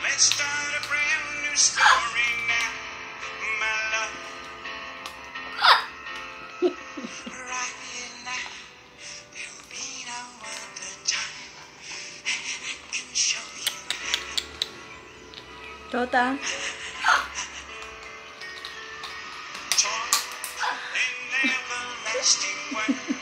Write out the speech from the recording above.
Let's start a brand new story now, my love. Right here now, there'll be no other time, and I can show you Tota. talk in everlasting way.